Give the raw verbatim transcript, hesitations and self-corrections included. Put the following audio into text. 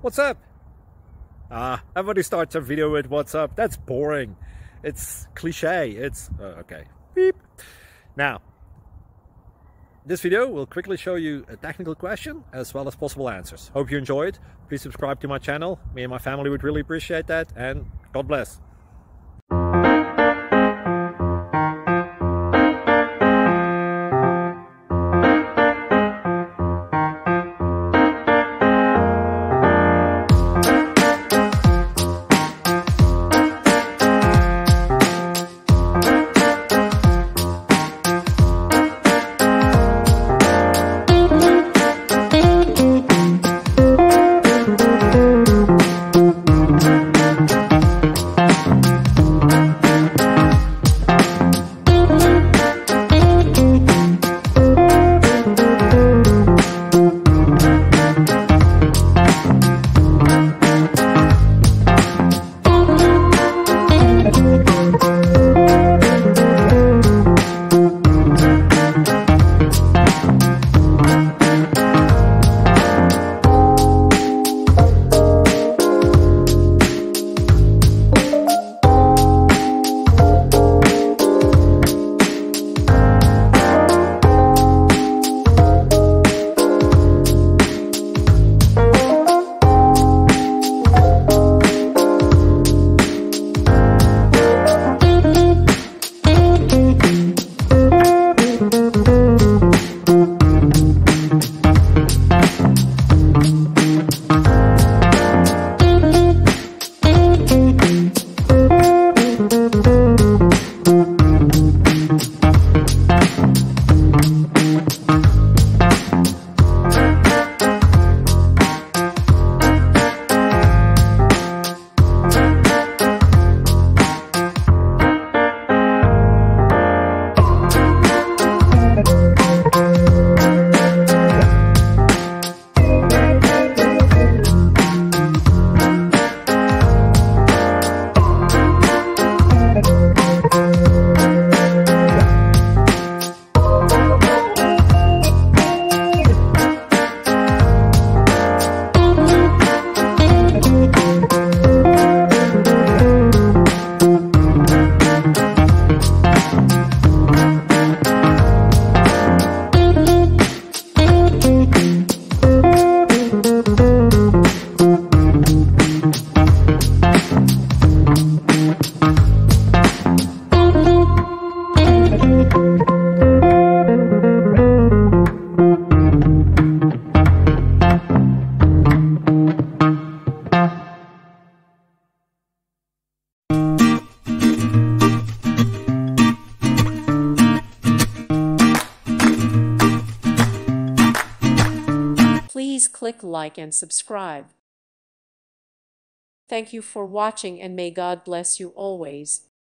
What's up? Ah, everybody starts a video with what's up. That's boring. It's cliche. It's uh, okay. Beep. Now, this video will quickly show you a technical question as well as possible answers. Hope you enjoy it. Please subscribe to my channel. Me and my family would really appreciate that, and God bless. Please click like and subscribe. Thank you for watching, and may God bless you always.